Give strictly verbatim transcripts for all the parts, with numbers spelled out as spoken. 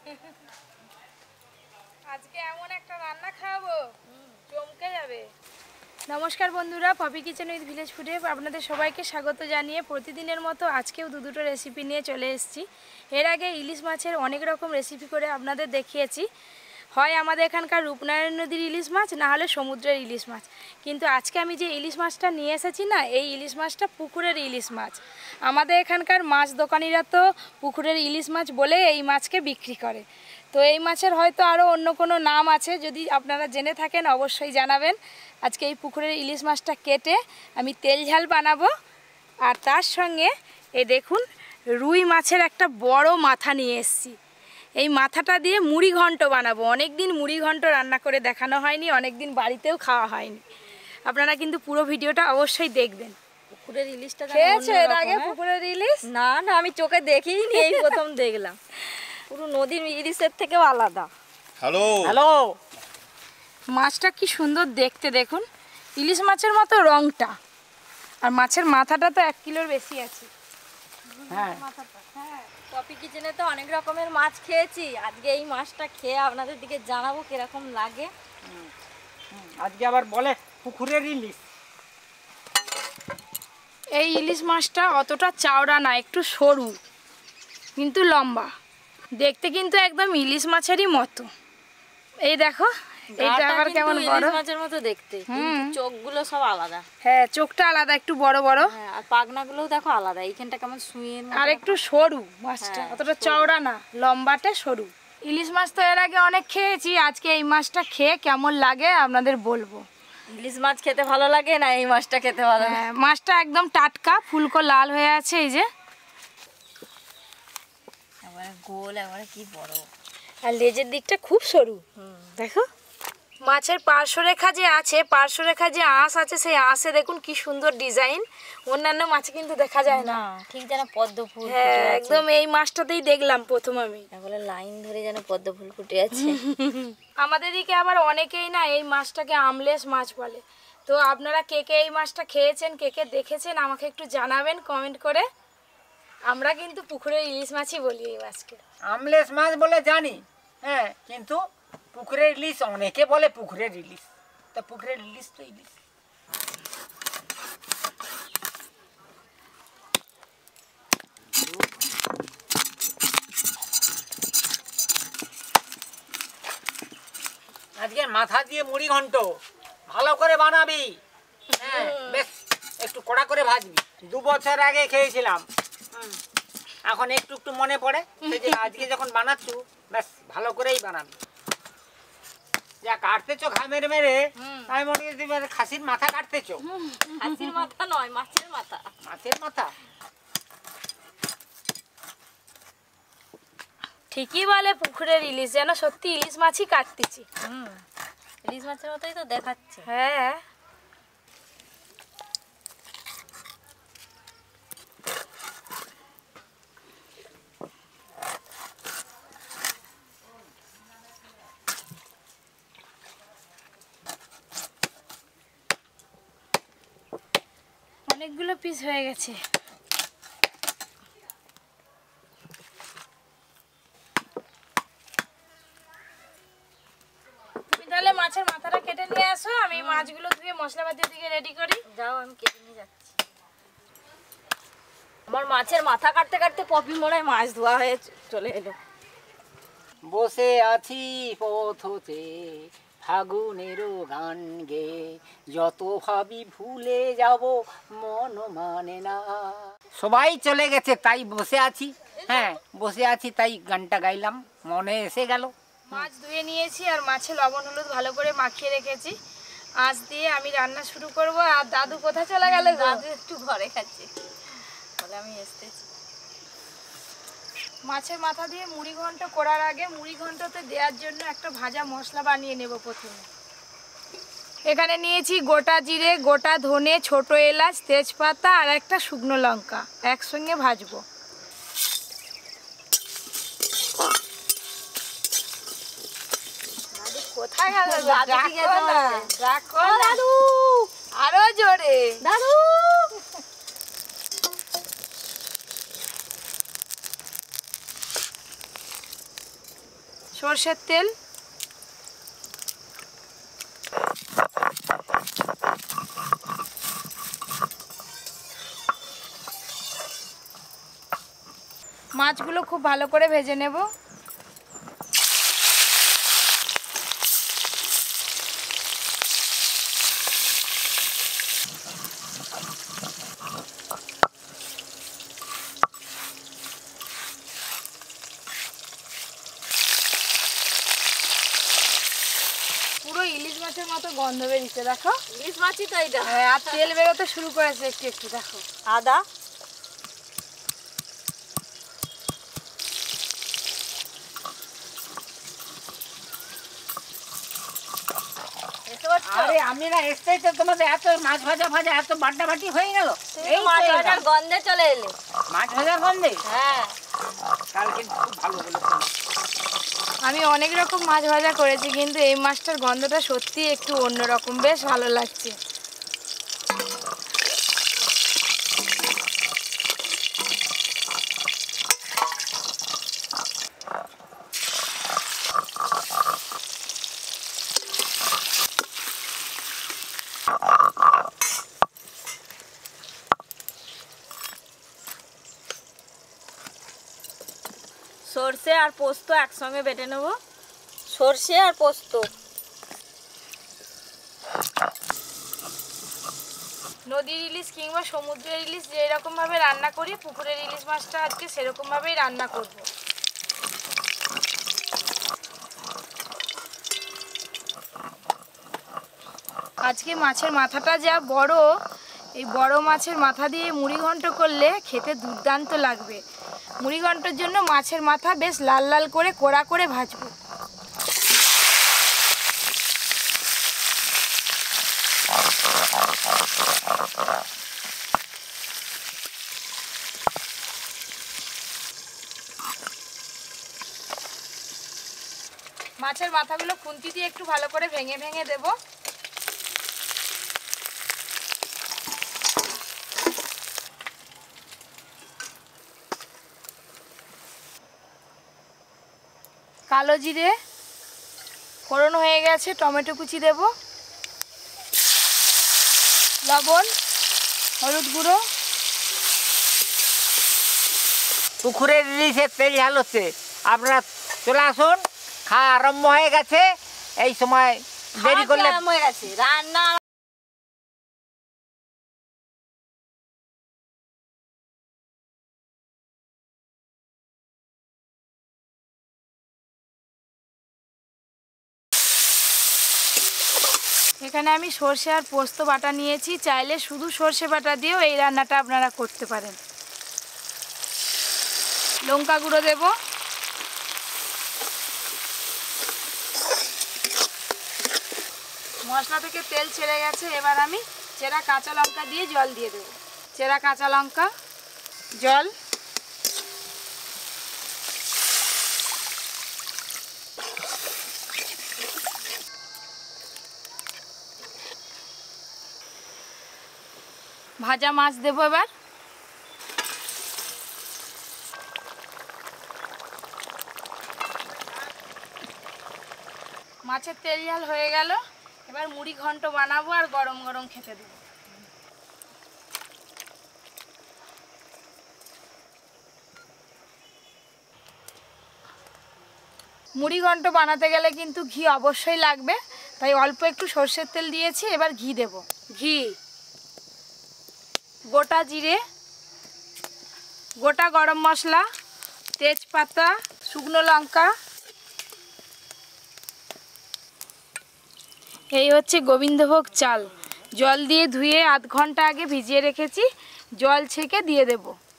আজকে এমন একটা রান্না খাওয়াবো চমকে যাবে। নমস্কার বন্ধুরা, পপি কিচেন উইথ ভিলেজ ফুডে আপনাদের সবাইকে স্বাগত জানিয়ে প্রতিদিনের মতো আজকেও দু দুটো রেসিপি নিয়ে চলে এসেছি। এর আগে ইলিশ মাছের অনেক রকম রেসিপি করে আপনাদের দেখিয়েছি, হয় আমাদের এখানকার রূপনারায়ণ নদীর ইলিশ মাছ, না হলে সমুদ্রের ইলিশ মাছ। কিন্তু আজকে আমি যে ইলিশ মাছটা নিয়ে এসেছি না, এই ইলিশ মাছটা পুকুরের ইলিশ মাছ। আমাদের এখানকার মাছ দোকানিরা তো পুকুরের ইলিশ মাছ বলে এই মাছকে বিক্রি করে। তো এই মাছের হয়তো আরও অন্য কোনো নাম আছে, যদি আপনারা জেনে থাকেন অবশ্যই জানাবেন। আজকে এই পুকুরের ইলিশ মাছটা কেটে আমি তেল ঝাল বানাবো, আর তার সঙ্গে এই দেখুন রুই মাছের একটা বড় মাথা নিয়ে এসেছি। এই মাথাটা দিয়ে মুড়ি ঘন্ট বানাবো। অনেক দিন মুড়ি ঘন্ট রান্না করে দেখানো হয়নি, অনেক দিন বাড়িতেও খাওয়া হয়নি। আপনারা কিন্তু পুরো ভিডিওটা অবশ্যই দেখবেন। পুকুরের ইলিশটা খেয়েছো এর আগে পুকুরের ইলিশ? না না, আমি চোখে দেখিনি, এই প্রথম দেখলাম। পুরো নদীর ইলিশের থেকেও আলাদা। হ্যালো হ্যালো, মাছটা কি সুন্দর দেখতে, দেখুন ইলিশ মাছের মতো রংটা, আর মাছের মাথাটা তো এক কিলোর বেশি আছে। হ্যাঁ মাথাটা হ্যাঁ। পপি কিচেনে তো অনেক রকমের মাছ খেয়েছি, আজকে এই মাছটা খেয়ে আপনাদের দিকে জানাবো কিরকম লাগে। আজকে আবার বলে পুকুরের ইলিশ। এই ইলিশ মাছটা অতটা চওড়া না, একটু সরু কিন্তু লম্বা, দেখতে কিন্তু একদম ইলিশ মাছেরই মতো। এই দেখো এটা আবার কেমন বড়, ইলিশ মাছের মতো দেখতে, কিন্তু চোখগুলো সব আলাদা। হ্যাঁ চোখটা আলাদা, একটু বড় বড়। হ্যাঁ, আর পাখনাগুলোও দেখো আলাদা, এইখানটা কেমন সুইয়ের মতো, আর একটু সরু মাছটা, অতটা চওড়া না, লম্বাটে সরু। ইলিশ মাছ তো এর আগে অনেক খেয়েছি, আজকে এই মাছটা খেয়ে কেমন লাগে আপনাদের বলবো। ইলিশ মাছ খেতে ভালো লাগে না এই মাছটা খেতে ভালো লাগে? হ্যাঁ, মাছটা একদম টাটকা, ফুলকো লাল হয়ে আছে। এই যে একবারে গোল, একবারে কি বড়, আর লেজের দিকটা খুব সরু। দেখো মাছের পার্শ্বরেখা যে আছে, পার্শ্বরেখা যে আঁশ আছে, সেই আঁশে দেখুন কি সুন্দর ডিজাইন। অন্যান্য মাছে কিন্তু দেখা যায় না, ঠিক যেন পদ্ম ফুল। হ্যাঁ একদম এই মাছটাতেই দেখলাম প্রথম আমি, একবারে লাইন ধরে যেন পদ্ম ফুল ফুটে আছে। আমাদের দিকে আবার অনেকেই না এই মাছটাকে আমলেস মাছ বলে। তো আপনারা কে কে এই মাছটা খেয়েছেন, কে কে দেখেছেন, আমাকে একটু জানাবেন কমেন্ট করে। আমরা কিন্তু পুকুরের ইলিশ মাছই বলি এই মাছকে। আমলেস মাছ বলে জানি, হ্যাঁ, কিন্তু পুকুরের ইলিশ অনেকে বলে পুকুরের ইলিশ, তো পুকুরের ইলিশ তো ইলিশ। আজকে মাথা দিয়ে মুড়ি ঘন্ট ভালো করে বানাবি, হ্যাঁ বেশ একটু কড়া করে ভাজবি। দু বছর আগে খেয়েছিলাম, এখন একটু একটু মনে পড়ে, সেই যে আজকে যখন বানাচ্ছ বেশ ভালো করেই বানাবি। যা কাটতেছো ঘা মেরে মেরে, আমি মনে করছি খাসির মাথা কাটতেছো। খাসির মাথা নয়, মাছের মাথা। মাছের মাথা ঠিকই বলে পুকুরের ইলিশ, যেন সত্যি ইলিশ মাছই কাটতেছি। হুম, ইলিশ মাছের মতোই তো দেখাচ্ছে। হ্যাঁ অনেকগুলো পিস হয়ে গেছে। তুমি তাহলে মাছের মাথাটা কেটে নিয়ে আসো, আমি মাছগুলো ধুয়ে মশলাপাতির দিকে রেডি করি। যাও, আমি কেটে নিয়ে যাচ্ছি। আমার মাছের মাথা কাটতে কাটতে পপি মনে হয় মাছ ধোয়া হয়ে চলে এলো। বসে আছি পথ হতে ফাগুনেরও গান গে, যত ভাবি ভুলে যাব মন মানে না। সবাই চলে গেছে তাই বসে আছি, হ্যাঁ বসে আছি তাই গানটা গাইলাম, মনে এসে গেল। মাছ ধুয়ে নিয়েছি আর মাছে লবণ হলুদ ভালো করে মাখিয়ে রেখেছি। আঁচ দিয়ে আমি রান্না শুরু করব। আর দাদু কোথায় চলে গেল? দাদু একটু ঘরে খাচ্ছে, বলে আমি এসতেছি। মাছের মাথা দিয়ে মুড়ি ঘন্ট করার আগে মুড়ি ঘন্টতে দেওয়ার জন্য একটা ভাজা মশলা বানিয়ে নেব প্রথমে। এখানে নিয়েছি গোটা জিরে, গোটা ধনে, ছোট এলাচ, তেজপাতা আর একটা শুকনো লঙ্কা, একসঙ্গে ভাজবো। কোথায় গেল দাদু? আরো জোরে দাদু। সর্ষের তেল, মাছগুলো খুব ভালো করে ভেজে নেব। পুরো ইলিশ মাছের মতো গন্ধ বেরিয়েছে, দেখো। ইলিশ মাছই তো এটা। হ্যাঁ, আর তেল বেরোতে শুরু করেছে একটু একটু, দেখো। আদা, দেখতে পাচ্ছ? আরে আমি না এসতেই তো তোমাদের এত মাছ ভাজা ভাজা এত বাটা বাটি হয়ে গেল। তুমি তো মাছ ভাজার গন্ধে চলে এলে। মাছ ভাজার গন্ধে হ্যাঁ, কালকে খুব ভালো বলেছো। আমি অনেক রকম মাছ ভাজা করেছি, কিন্তু এই মাছটার গন্ধটা সত্যি একটু অন্যরকম, বেশ ভালো লাগছে। সর্ষে আর পোস্ত একসঙ্গে বেটে নেব। সর্ষে আর পোস্ত। নদীর ইলিশ কিংবা সমুদ্রের ইলিশ যেরকম ভাবে রান্না করি, পুকুরের ইলিশ মাছটা আজকে সেরকম ভাবেই রান্না করব। আজকে মাছের মাথাটা যা বড়, এই বড় মাছের মাথা দিয়ে মুড়ি ঘন্ট করলে খেতে দুর্দান্ত লাগবে। মুড়ি ঘন্টের জন্য মাছের মাথা বেশ লাল লাল করে কড়া করে ভাজবো। মাছের মাথাগুলো খুন্তি দিয়ে একটু ভালো করে ভেঙে ভেঙে দেব। কালো জিরে ফোড়ন হয়ে গেছে, টমেটো কুচি দেব, লবণ, হলুদ গুঁড়ো। পুকুরের ইলিশের তেল ঝাল হচ্ছে, আপনারা চলে আসুন, খাওয়া আরম্ভ হয়ে গেছে। এই সময় দেরি করলে আরাম হয়ে গেছে রান্না। এখানে আমি সর্ষে আর পোস্ত বাটা নিয়েছি, চাইলে শুধু সর্ষে বাটা দিয়েও এই রান্নাটা আপনারা করতে পারেন। লঙ্কা গুঁড়ো দেব, মশলা থেকে তেল ছেড়ে গেছে, এবার আমি চেরা কাঁচা লঙ্কা দিয়ে জল দিয়ে দেব। চেরা কাঁচা লঙ্কা, জল, ভাজা মাছ দেবো এবার। মাছের তেল ঝাল হয়ে গেল, এবার মুড়ি ঘন্ট বানাবো আর গরম গরম খেতে দেবো। মুড়ি ঘন্ট বানাতে গেলে কিন্তু ঘি অবশ্যই লাগবে, তাই অল্প একটু সর্ষের তেল দিয়েছি, এবার ঘি দেব। ঘি, গোটা জিরে, গোটা গরম মশলা, তেজপাতা, শুকনো লঙ্কা। এই হচ্ছে গোবিন্দভোগ চাল, জল দিয়ে ধুয়ে আধ ঘন্টা আগে ভিজিয়ে রেখেছি, জল ছেঁকে দিয়ে দেব।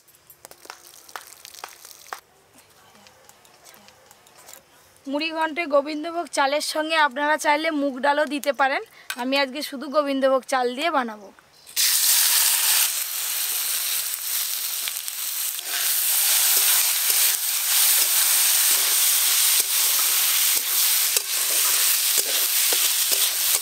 মুড়ি ঘন্টে গোবিন্দভোগ চালের সঙ্গে আপনারা চাইলে মুগ ডালও দিতে পারেন, আমি আজকে শুধু গোবিন্দভোগ চাল দিয়ে বানাবো।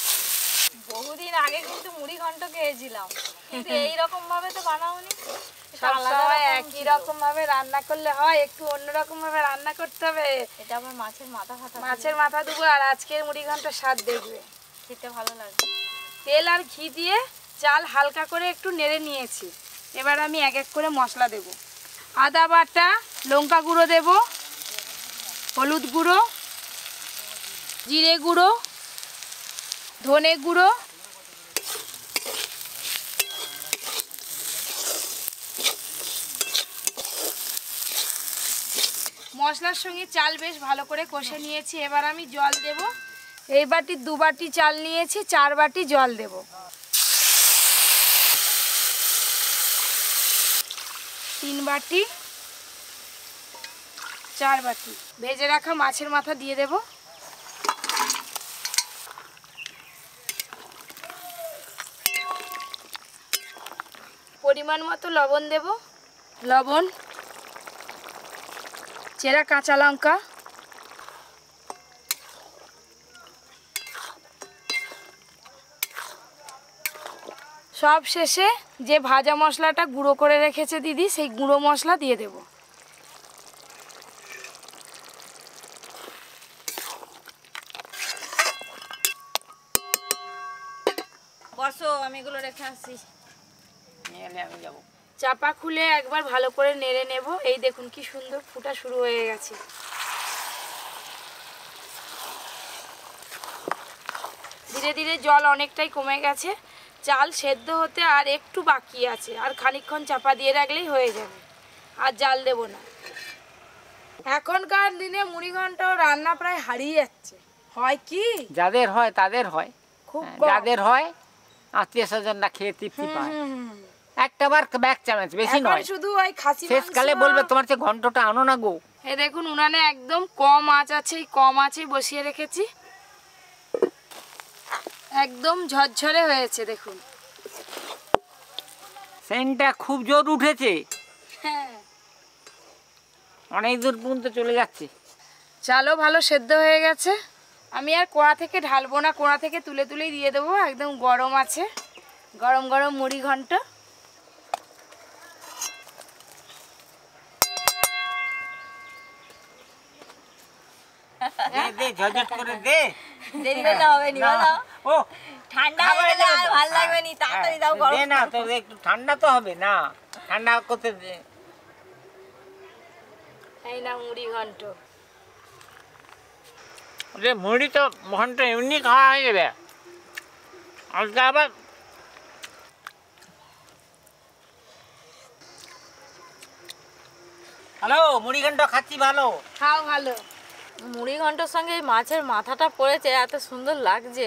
বহুদিন আগে কিন্তু মুড়ি ঘন্ট খেয়েছিলাম, কিন্তু এইরকম ভাবে তো বানাওনি। তো আলাদা সবসময় রকম একই ছিল। রকম ভাবে রান্না করলে হয়, একটু অন্যরকম ভাবে রান্না করতে হবে। এটা আবার মাছের মাথা ফাটা মাছের মাথা দেবো আর আজকের মুড়ি ঘন্টার স্বাদ দেখবে। খেতে ভালো লাগে। তেল আর ঘি দিয়ে চাল হালকা করে একটু নেড়ে নিয়েছি। এবার আমি এক এক করে মশলা দেব। আদা বাটা, লঙ্কা গুঁড়ো দেব, হলুদ গুঁড়ো, জিরে গুঁড়ো, ধনে গুঁড়ো, মশলার সঙ্গে চাল বেশ ভালো করে কষে নিয়েছি। এবার আমি জল দেব। এই বাটি দু বাটি চাল নিয়েছি, চার বাটি জল দেব। তিন বাটি, চার বাটি। ভেজে রাখা মাছের মাথা দিয়ে দেব। পরিমাণ মতো লবণ দেব। লবণ, চেরা কাঁচা লঙ্কা, সব শেষে যে ভাজা মশলাটা গুঁড়ো করে রেখেছে দিদি, সেই গুঁড়ো মশলা দিয়ে দেব। বসো, আমি এগুলো রেখে আসছি। নিয়ে এলে আমি যাবো। চাপা খুলে একবার ভালো করে নেড়ে নেব। এই দেখুন কি সুন্দর ফুটা শুরু হয়ে গেছে। ধীরে ধীরে জল অনেকটাই কমে গেছে। চাল সেদ্ধ হতে আর একটু বাকি আছে, আর খানিকক্ষণ চাপা দিয়ে রাখলেই হয়ে যাবে। আর জাল দেব না। এখনকার দিনে মুড়ি ঘন্টাও রান্না প্রায় হারিয়ে যাচ্ছে। হয় কি, যাদের হয় তাদের হয়, খুব হ্যাঁ, কম। যাদের হয় আত্মীয় স্বজনরা খেয়ে তৃপ্তি হুম, পায়। হুম, হুম। একটা বার ব্যাগ চামচ, বেশি এখন নয়। শুধু ওই খাসি শেষকালে মাংস। বলবে তোমার চেয়ে ঘন্টটা আনো না গো। এই দেখুন উনানে একদম কম আঁচ আছে, এই কম আঁচেই বসিয়ে রেখেছি। একদম ঝরঝরে হয়েছে দেখুন। সেন্টটা খুব জোর উঠেছে, হ্যাঁ, অনেক দূর পর্যন্ত চলে যাচ্ছে। চালও ভালো সেদ্ধ হয়ে গেছে। আমি আর কোড়া থেকে ঢালবো না, কোড়া থেকে তুলে তুলেই দিয়ে দেবো। একদম গরম আছে, গরম গরম মুড়ি ঘন্ট। দে দে ঝরঝর করে দে। দেরি করলে হবে নি, না, বলো। ও ঠান্ডা খাবার হয়ে গেলে আর দেবো। ভালো লাগবে নি, তাড়াতাড়ি দাও, হ্যাঁ, গরম দে না, তোর একটু ঠান্ডা তো হবে না, ঠান্ডা করতে দে। এই না মুড়ি ঘন্ট। যে মুড়ি তো ঘন্ট এমনি খাওয়া হয়ে যাবে, আর তা আবার হ্যালো, মুড়ি ঘন্ট খাচ্ছি ভালো। খাও ভালো। মুড়ি ঘন্টর সঙ্গে এই মাছের মাথাটা পড়েছে, এত সুন্দর লাগছে।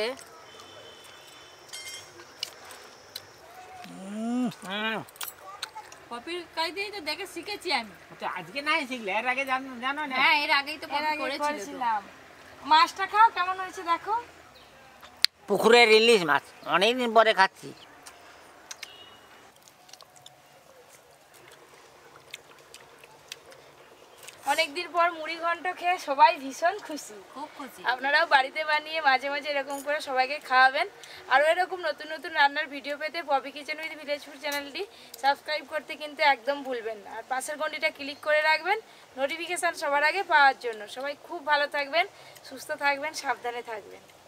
হুম, কপির কাজ দিয়েই তো দেখে শিখেছি আমি। তো আজকে নাই শিখলে, এর আগে জানো জানো না? হ্যাঁ, এর আগেই তো এর কপি আগে করেছিল তো। করেছিলাম। মাছটা খাও কেমন হয়েছে দেখো। পুকুরের ইলিশ মাছ অনেকদিন পরে খাচ্ছি। অনেকদিন পর মুড়ি ঘন্ট খেয়ে সবাই ভীষণ খুশি। খুব খুশি। আপনারাও বাড়িতে বানিয়ে মাঝে মাঝে এরকম করে সবাইকে খাওয়াবেন। আরও এরকম নতুন নতুন রান্নার ভিডিও পেতে Poppy kitchen with village food চ্যানেলটি সাবস্ক্রাইব করতে কিন্তু একদম ভুলবেন না। আর পাশের ঘন্টিটা ক্লিক করে রাখবেন নোটিফিকেশান সবার আগে পাওয়ার জন্য। সবাই খুব ভালো থাকবেন, সুস্থ থাকবেন, সাবধানে থাকবেন।